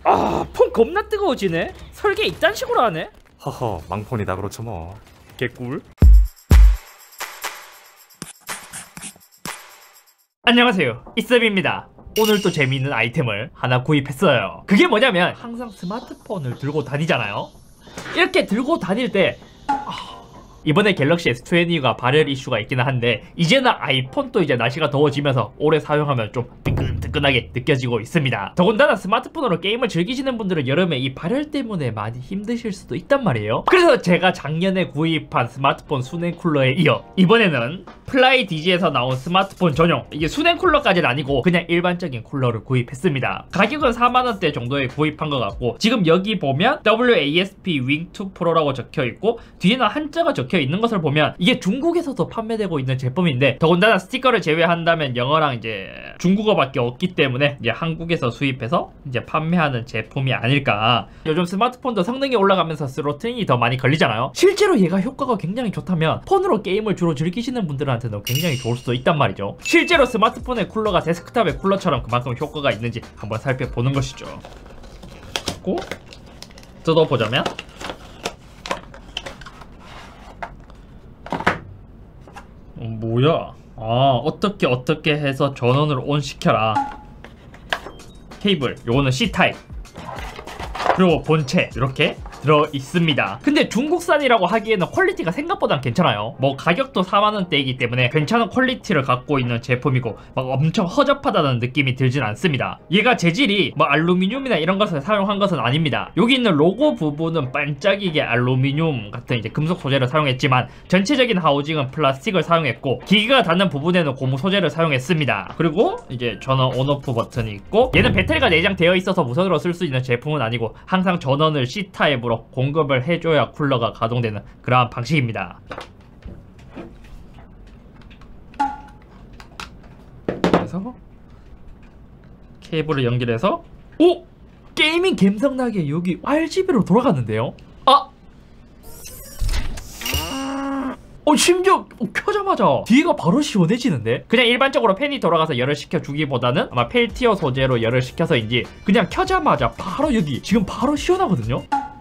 폰 겁나 뜨거워지네. 설계 이딴 식으로 하네. 허허, 망폰이다 그렇죠 뭐. 개꿀. 안녕하세요, 이쌤입니다. 오늘 또 재미있는 아이템을 하나 구입했어요. 그게 뭐냐면 항상 스마트폰을 들고 다니잖아요. 이렇게 들고 다닐 때 이번에 갤럭시 S20가 발열 이슈가 있기는 한데 이제는 아이폰도 이제 날씨가 더워지면서 오래 사용하면 좀 뜨끈뜨끈하게 느껴지고 있습니다. 더군다나 스마트폰으로 게임을 즐기시는 분들은 여름에 이 발열 때문에 많이 힘드실 수도 있단 말이에요. 그래서 제가 작년에 구입한 스마트폰 수냉 쿨러에 이어 이번에는 플라이 DG에서 나온 스마트폰 전용, 이게 수냉 쿨러까지는 아니고 그냥 일반적인 쿨러를 구입했습니다. 가격은 4만원대 정도에 구입한 것 같고, 지금 여기 보면 WASP Wing2 Pro라고 적혀있고 뒤에는 한자가 적혀있는 것을 보면 이게 중국에서도 판매되고 있는 제품인데, 더군다나 스티커를 제외한다면 영어랑 이제 중국어밖에 없기 때문에 이제 한국에서 수입해서 이제 판매하는 제품이 아닐까. 요즘 스마트폰도 성능이 올라가면서 스로틀링이 더 많이 걸리잖아요. 실제로 얘가 효과가 굉장히 좋다면 폰으로 게임을 주로 즐기시는 분들한테는 굉장히 좋을 수도 있단 말이죠. 실제로 스마트폰의 쿨러가 데스크탑의 쿨러처럼 그만큼 효과가 있는지 한번 살펴보는 것이죠. 그리고 뜯어보자면 뭐야? 어떻게 해서 전원을 온 시켜라. 케이블, 요거는 C타입, 그리고 본체 이렇게 들어있습니다. 근데 중국산이라고 하기에는 퀄리티가 생각보다 괜찮아요. 뭐 가격도 4만원대이기 때문에 괜찮은 퀄리티를 갖고 있는 제품이고 막 엄청 허접하다는 느낌이 들진 않습니다. 얘가 재질이 뭐 알루미늄이나 이런 것을 사용한 것은 아닙니다. 여기 있는 로고 부분은 반짝이게 알루미늄 같은 이제 금속 소재를 사용했지만 전체적인 하우징은 플라스틱을 사용했고, 기기가 닿는 부분에는 고무 소재를 사용했습니다. 그리고 이제 전원 온오프 버튼이 있고, 얘는 배터리가 내장되어 있어서 무선으로 쓸 수 있는 제품은 아니고 항상 전원을 C타입으로 공급을 해줘야 쿨러가 가동되는 그러한 방식입니다. 그래서 케이블을 연결해서 게이밍 감성나게 여기 RGB로 돌아갔는데요. 심지어 켜자마자 뒤가 바로 시원해지는데? 그냥 일반적으로 팬이 돌아가서 열을 식혀주기보다는 아마 펠티어 소재로 열을 식혀서인지 그냥 켜자마자 바로 여기 지금 바로 시원하거든요?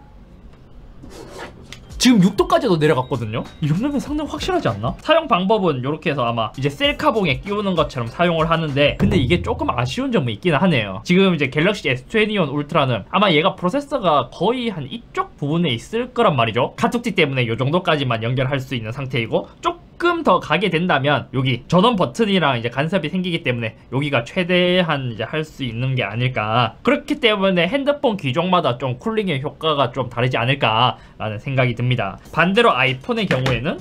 지금 6도까지도 내려갔거든요? 이 정도면 상당히 확실하지 않나? 사용 방법은 이렇게 해서 아마 이제 셀카봉에 끼우는 것처럼 사용을 하는데, 근데 이게 조금 아쉬운 점이 있긴 하네요. 지금 이제 갤럭시 S21 울트라는 아마 얘가 프로세서가 거의 한 이쪽 부분에 있을 거란 말이죠. 카툭지 때문에 이 정도까지만 연결할 수 있는 상태이고, 조금 더 가게 된다면 여기 전원 버튼이랑 이제 간섭이 생기기 때문에 여기가 최대한 이제 할 수 있는 게 아닐까. 그렇기 때문에 핸드폰 기종마다 좀 쿨링의 효과가 좀 다르지 않을까 라는 생각이 듭니다. 반대로 아이폰의 경우에는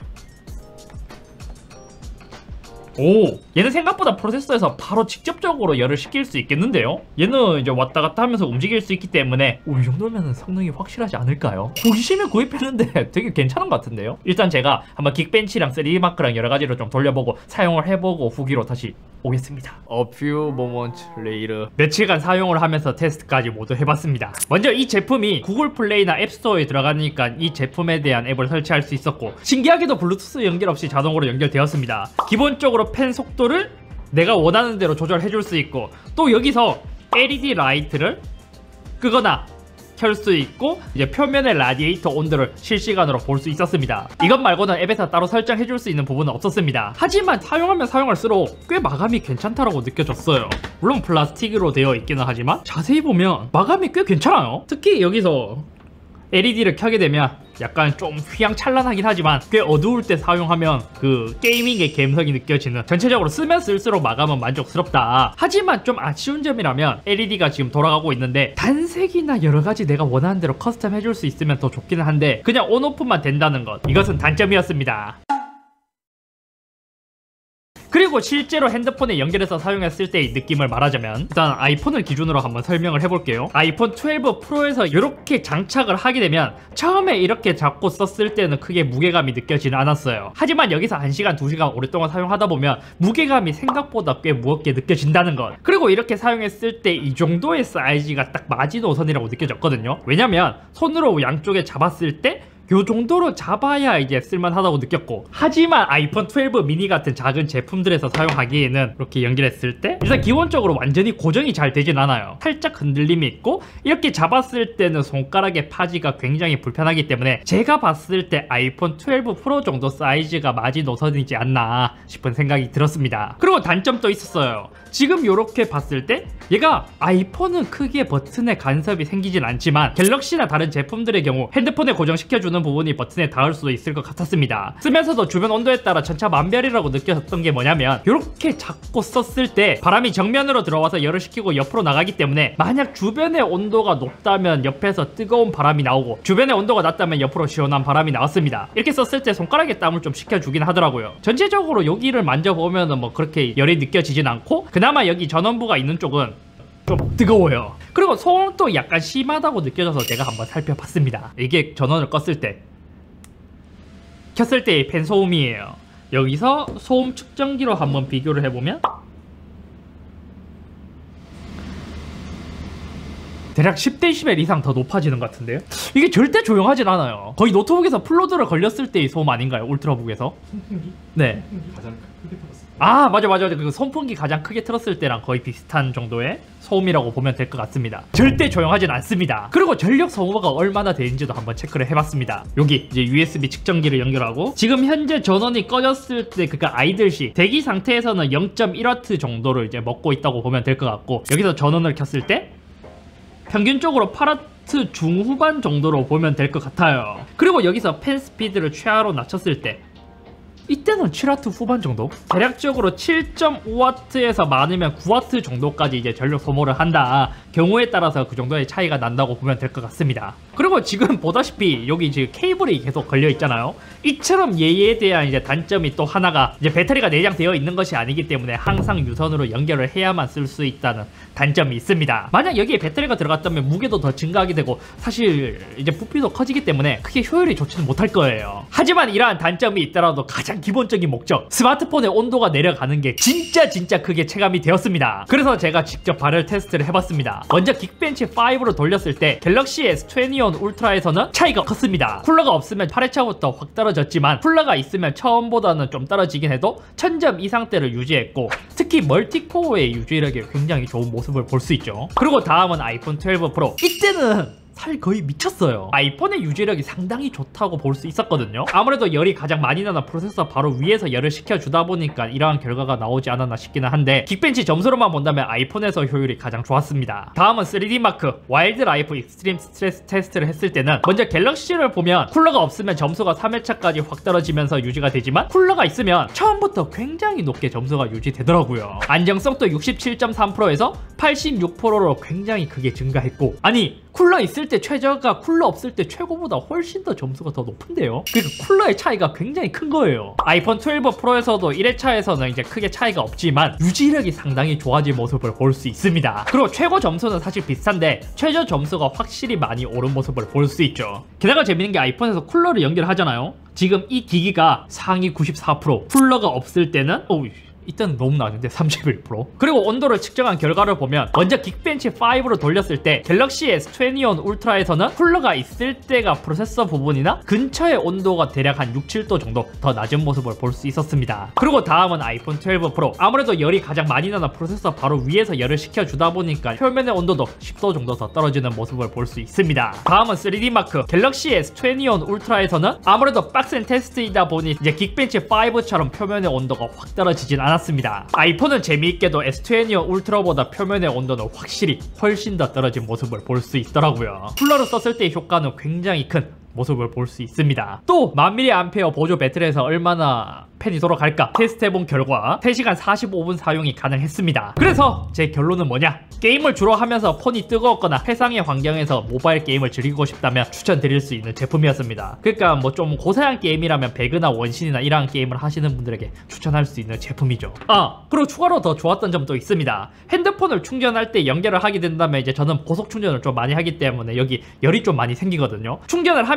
얘는 생각보다 프로세서에서 바로 직접적으로 열을 식힐 수 있겠는데요? 얘는 이제 왔다 갔다 하면서 움직일 수 있기 때문에 이 정도면 성능이 확실하지 않을까요? 호기심에 구입했는데 되게 괜찮은 것 같은데요? 일단 제가 한번 긱벤치랑 3D마크랑 여러가지로 좀 돌려보고 사용을 해보고 후기로 다시 오겠습니다. A few moments later. 며칠간 사용을 하면서 테스트까지 모두 해봤습니다. 먼저 이 제품이 구글 플레이나 앱스토어에 들어가니까 이 제품에 대한 앱을 설치할 수 있었고, 신기하게도 블루투스 연결 없이 자동으로 연결되었습니다. 기본적으로 펜 속도를 내가 원하는 대로 조절해줄 수 있고, 또 여기서 LED 라이트를 끄거나 켤 수 있고, 이제 표면의 라디에이터 온도를 실시간으로 볼 수 있었습니다. 이것 말고는 앱에서 따로 설정해줄 수 있는 부분은 없었습니다. 하지만 사용하면 사용할수록 꽤 마감이 괜찮다라고 느껴졌어요. 물론 플라스틱으로 되어 있기는 하지만 자세히 보면 마감이 꽤 괜찮아요. 특히 여기서 LED를 켜게 되면 약간 좀 휘황찬란하긴 하지만 꽤 어두울 때 사용하면 그 게이밍의 감성이 느껴지는, 전체적으로 쓰면 쓸수록 마감은 만족스럽다. 하지만 좀 아쉬운 점이라면 LED가 지금 돌아가고 있는데 단색이나 여러가지 내가 원하는 대로 커스텀 해줄 수 있으면 더 좋기는 한데 그냥 온오프만 된다는 것, 이것은 단점이었습니다. 그리고 실제로 핸드폰에 연결해서 사용했을 때의 느낌을 말하자면, 일단 아이폰을 기준으로 한번 설명을 해볼게요. 아이폰 12 프로에서 이렇게 장착을 하게 되면 처음에 이렇게 잡고 썼을 때는 크게 무게감이 느껴지는 않았어요. 하지만 여기서 1시간, 2시간 오랫동안 사용하다 보면 무게감이 생각보다 꽤 무겁게 느껴진다는 것. 그리고 이렇게 사용했을 때 이 정도의 사이즈가 딱 마지노선이라고 느껴졌거든요. 왜냐면 손으로 양쪽에 잡았을 때 요 정도로 잡아야 이제 쓸만하다고 느꼈고, 하지만 아이폰 12 미니 같은 작은 제품들에서 사용하기에는 이렇게 연결했을 때 일단 기본적으로 완전히 고정이 잘 되진 않아요. 살짝 흔들림이 있고, 이렇게 잡았을 때는 손가락의 파지가 굉장히 불편하기 때문에 제가 봤을 때 아이폰 12 프로 정도 사이즈가 마지노선이지 않나 싶은 생각이 들었습니다. 그리고 단점도 있었어요. 지금 이렇게 봤을 때 얘가 아이폰은 크게 버튼에 간섭이 생기진 않지만 갤럭시나 다른 제품들의 경우 핸드폰에 고정시켜주는 부분이 버튼에 닿을 수도 있을 것 같았습니다. 쓰면서도 주변 온도에 따라 천차만별이라고 느꼈던 게 뭐냐면, 이렇게 잡고 썼을 때 바람이 정면으로 들어와서 열을 식히고 옆으로 나가기 때문에 만약 주변의 온도가 높다면 옆에서 뜨거운 바람이 나오고, 주변의 온도가 낮다면 옆으로 시원한 바람이 나왔습니다. 이렇게 썼을 때 손가락에 땀을 좀 식혀주긴 하더라고요. 전체적으로 여기를 만져보면 뭐 그렇게 열이 느껴지진 않고, 그나마 여기 전원부가 있는 쪽은 좀 뜨거워요. 그리고 소음도 약간 심하다고 느껴져서 제가 한번 살펴봤습니다. 이게 전원을 껐을 때, 켰을 때의 팬 소음이에요. 여기서 소음 측정기로 한번 비교를 해보면 대략 10dB 이상 더 높아지는 것 같은데요? 이게 절대 조용하진 않아요. 거의 노트북에서 플로드를 걸렸을 때의 소음 아닌가요? 울트라북에서? 선풍기? 네. 가장 크게 들었을 때. 아, 맞아. 그 선풍기 가장 크게 틀었을 때랑 거의 비슷한 정도의 소음이라고 보면 될 것 같습니다. 절대 조용하진 않습니다. 그리고 전력 소모가 얼마나 되는지도 한번 체크를 해봤습니다. 여기 이제 USB 측정기를 연결하고, 지금 현재 전원이 꺼졌을 때, 그러니까 아이들 시 대기 상태에서는 0.1W 정도를 이제 먹고 있다고 보면 될 것 같고, 여기서 전원을 켰을 때 평균적으로 8W 중후반 정도로 보면 될 것 같아요. 그리고 여기서 팬 스피드를 최하로 낮췄을 때 이때는 7W 후반 정도? 대략적으로 7.5W에서 많으면 9W 정도까지 이제 전력 소모를 한다. 경우에 따라서 그 정도의 차이가 난다고 보면 될 것 같습니다. 그리고 지금 보다시피 여기 지금 케이블이 계속 걸려 있잖아요. 이처럼 얘에 대한 이제 단점이 또 하나가, 이제 배터리가 내장되어 있는 것이 아니기 때문에 항상 유선으로 연결을 해야만 쓸 수 있다는 단점이 있습니다. 만약 여기에 배터리가 들어갔다면 무게도 더 증가하게 되고, 사실 이제 부피도 커지기 때문에 크게 효율이 좋지는 못할 거예요. 하지만 이러한 단점이 있더라도 가장 기본적인 목적, 스마트폰의 온도가 내려가는 게 진짜 크게 체감이 되었습니다. 그래서 제가 직접 발열 테스트를 해봤습니다. 먼저 긱벤치 5로 돌렸을 때 갤럭시 S21 울트라에서는 차이가 컸습니다. 쿨러가 없으면 8회차부터 확 떨어졌지만, 쿨러가 있으면 처음보다는 좀 떨어지긴 해도 1000점 이상대를 유지했고, 특히 멀티코어의 유지력이 굉장히 좋은 모습을 볼 수 있죠. 그리고 다음은 아이폰 12 프로. 이때는 살 거의 미쳤어요. 아이폰의 유지력이 상당히 좋다고 볼 수 있었거든요. 아무래도 열이 가장 많이 나는 프로세서 바로 위에서 열을 식혀주다 보니까 이러한 결과가 나오지 않았나 싶기는 한데, 긱벤치 점수로만 본다면 아이폰에서 효율이 가장 좋았습니다. 다음은 3D마크 와일드 라이프 익스트림 스트레스 테스트를 했을 때는, 먼저 갤럭시를 보면 쿨러가 없으면 점수가 3회차까지 확 떨어지면서 유지가 되지만, 쿨러가 있으면 처음부터 굉장히 높게 점수가 유지되더라고요. 안정성도 67.3%에서 86%로 굉장히 크게 증가했고, 아니 쿨러 있을 때 최저가 쿨러 없을 때 최고보다 훨씬 더 점수가 더 높은데요. 그러니까 쿨러의 차이가 굉장히 큰 거예요. 아이폰 12 프로에서도 1회차에서는 이제 크게 차이가 없지만 유지력이 상당히 좋아진 모습을 볼 수 있습니다. 그리고 최고 점수는 사실 비슷한데 최저 점수가 확실히 많이 오른 모습을 볼 수 있죠. 게다가 재밌는 게 아이폰에서 쿨러를 연결하잖아요. 지금 이 기기가 상위 94%, 쿨러가 없을 때는 이때는 너무 낮은데 31%. 그리고 온도를 측정한 결과를 보면, 먼저 긱벤치 5로 돌렸을 때 갤럭시 S21 울트라에서는 쿨러가 있을 때가 프로세서 부분이나 근처의 온도가 대략 한 6, 7도 정도 더 낮은 모습을 볼 수 있었습니다. 그리고 다음은 아이폰 12 프로. 아무래도 열이 가장 많이 나는 프로세서 바로 위에서 열을 식혀주다 보니까 표면의 온도도 10도 정도 더 떨어지는 모습을 볼 수 있습니다. 다음은 3D마크. 갤럭시 S21 울트라에서는 아무래도 빡센 테스트이다 보니 이제 긱벤치 5처럼 표면의 온도가 확 떨어지진 않았습니다. 아이폰은 재미있게도 S21 울트라보다 표면의 온도는 확실히 훨씬 더 떨어진 모습을 볼 수 있더라고요. 쿨러로 썼을 때의 효과는 굉장히 큰 모습을 볼 수 있습니다. 또 1000mAh 보조 배터리에서 얼마나 팬이 돌아갈까 테스트해본 결과 3시간 45분 사용이 가능했습니다. 그래서 제 결론은 뭐냐? 게임을 주로 하면서 폰이 뜨거웠거나 해상의 환경에서 모바일 게임을 즐기고 싶다면 추천드릴 수 있는 제품이었습니다. 그러니까 뭐 좀 고사양 게임이라면 배그나 원신이나 이러한 게임을 하시는 분들에게 추천할 수 있는 제품이죠. 그리고 추가로 더 좋았던 점도 있습니다. 핸드폰을 충전할 때 연결을 하게 된다면 이제 저는 고속 충전을 좀 많이 하기 때문에 여기 열이 좀 많이 생기거든요. 충전을 하면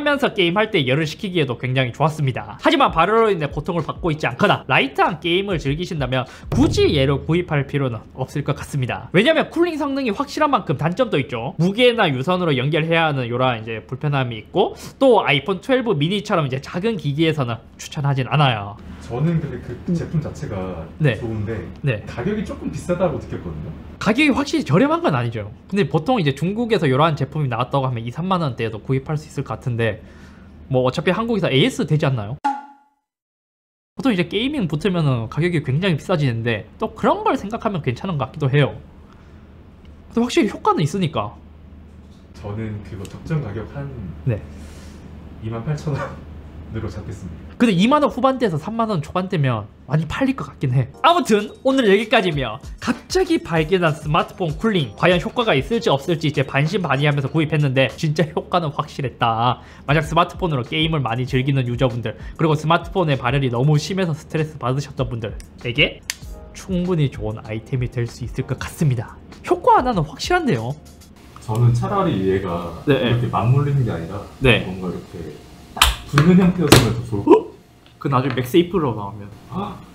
하면서 게임할 때 열을 식히기에도 굉장히 좋았습니다. 하지만 발열로 인해 고통을 받고 있지 않거나 라이트한 게임을 즐기신다면 굳이 얘를 구입할 필요는 없을 것 같습니다. 왜냐면 쿨링 성능이 확실한 만큼 단점도 있죠. 무게나 유선으로 연결해야 하는 요런 이제 불편함이 있고, 또 아이폰 12 미니처럼 이제 작은 기기에서는 추천하진 않아요. 저는 근데 그 제품 자체가 네. 좋은데 네. 가격이 조금 비싸다고 느꼈거든요. 가격이 확실히 저렴한 건 아니죠. 근데 보통 이제 중국에서 이러한 제품이 나왔다고 하면 2, 3만 원대에도 구입할 수 있을 것 같은데, 뭐 어차피 한국에서 AS 되지 않나요? 보통 이제 게이밍 붙으면은 가격이 굉장히 비싸지는데 또 그런 걸 생각하면 괜찮은 것 같기도 해요. 근데 확실히 효과는 있으니까. 저는 그거 적정 가격 한 네. 28,000원으로 잡겠습니다. 근데 2만원 후반대에서 3만원 초반대면 많이 팔릴 것 같긴 해. 아무튼 오늘 여기까지며, 갑자기 발견한 스마트폰 쿨링 과연 효과가 있을지 없을지 이제 반신반의하면서 구입했는데 진짜 효과는 확실했다. 만약 스마트폰으로 게임을 많이 즐기는 유저분들, 그리고 스마트폰의 발열이 너무 심해서 스트레스 받으셨던 분들에게 충분히 좋은 아이템이 될 수 있을 것 같습니다. 효과 하나는 확실한데요. 저는 차라리 얘가 네. 이렇게 맞물리는 게 아니라 네. 뭔가 이렇게 붙는 형태였으면 더 좋을 것 같아요. 그 나중에 맥세이프로 나오면 아,